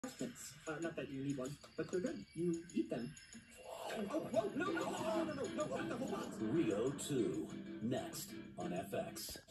Not that you need one, but they're good. You eat them. Oh, whoa, no, not the whole box. Rio 2, next on FX.